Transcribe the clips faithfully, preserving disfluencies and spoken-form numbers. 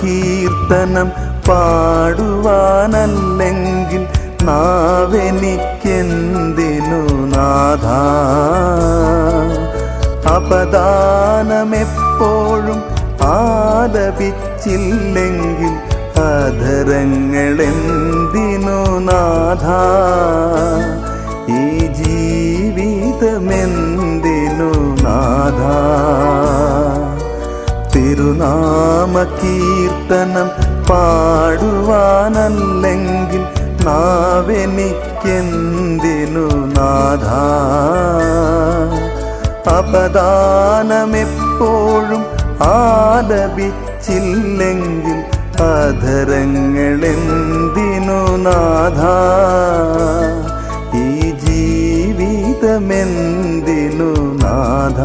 കീർത്തനം പാടുവാനല്ലെങ്കിൽ നാവെനിക്കെന്തിനു നാഥ? അപദാനമെപ്പോഴും ആലപിച്ചില്ലെങ്കിൽ അധരങ്ങളെന്തിനു നാഥ? ഈ ജീവിതമെന്തിനു നാഥ? തിരുനാമ കീർത്തനം പാടുവാനല്ലെങ്കിൽ നാവെനിക്കെന്തിനു നാഥ? അപദാനമെപ്പോഴും ആലപിച്ചില്ലെങ്കിൽ അധരങ്ങളെന്തിനു നാഥ? ഈ ജീവിതമെന്തിനു നാഥ?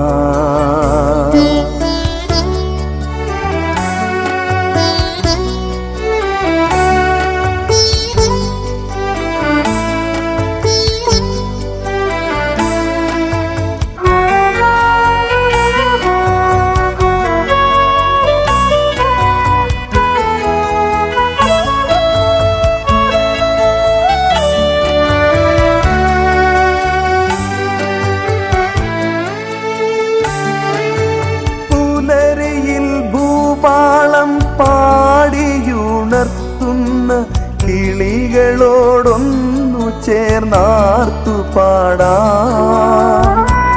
പാളം പാടിയുണർത്തുന്ന കിളികളോടൊന്നു ചേർന്നാർത്തു പാടാം.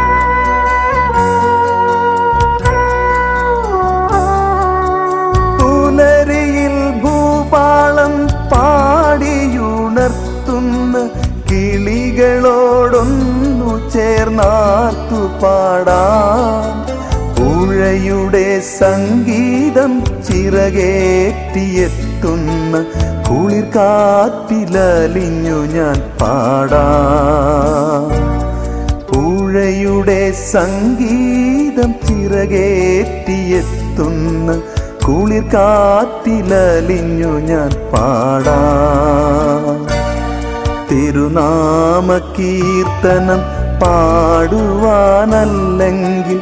പുലരിയിൽ ഭൂപാളം പാടിയുണർത്തുന്ന കിളികളോടൊന്നു ചേർന്നാർത്തു പാടാം. പുഴയുടെ സംഗീതം ചിറകേറ്റിയെത്തുന്ന കുളിർക്കാറ്റിലലിഞ്ഞു ഞാൻ പാടാം. പുഴയുടെ സംഗീതം ചിറകേറ്റിയെത്തുന്ന കുളിർക്കാറ്റിലലിഞ്ഞു ഞാൻ പാടാം. തിരുനാമ കീർത്തനം പാടുവാനല്ലെങ്കിൽ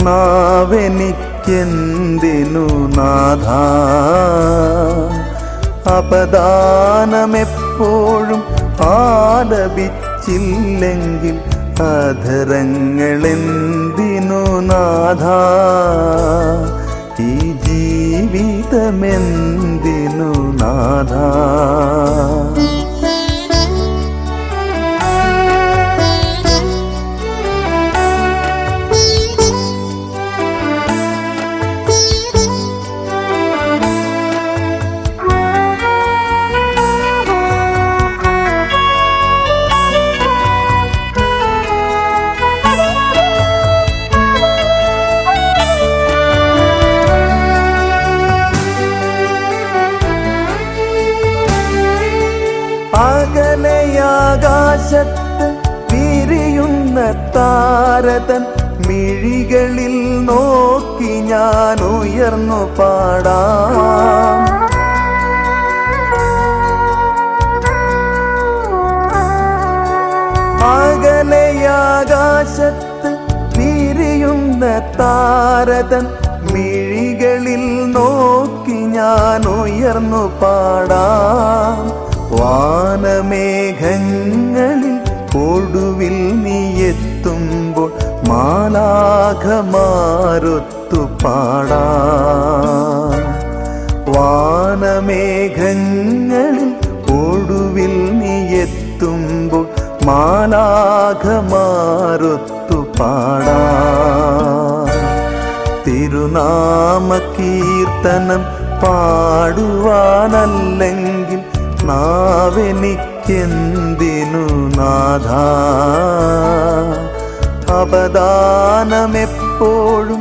നാവെനിക്കെന്തിനു നാഥ? അപദാനമെപ്പോഴും ആലപിച്ചില്ലെങ്കിൽ അധരങ്ങളെന്തിനു നാഥ? ഈ ജീവിതമെന്തിനു നാഥ? അകലെയാകാശത്ത് വിരിയുന്ന താരതൻ മിഴികളിൽ നോക്കി ഞാൻ ഉയർന്നു പാടാം. അകലെയാകാശത്ത് വിരിയുന്ന താരതൻ മിഴികളിൽ നോക്കി ഞാൻ ഉയർന്നു പാടാം. വാനമേഘങ്ങളിൽ ഒടുവിൽ നീ എത്തുമ്പോൾ മാലാഖമാരൊത്തു പാടാം. വാനമേഘങ്ങളിൽ ഒടുവിൽ നീ എത്തുമ്പോൾ മാലാഖമാരൊത്തു പാടാം. തിരുനാമ കീർത്തനം പാടുവാനല്ലെങ്കിൽ നാവെനിക്കെന്തിനു നാഥ? അപദാനമെപ്പോഴും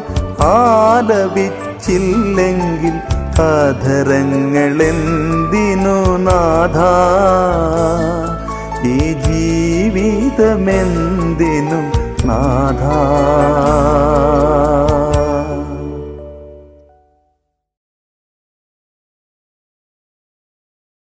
ആലപിച്ചില്ലെങ്കിൽ അധരങ്ങളെന്തിനു നാഥ?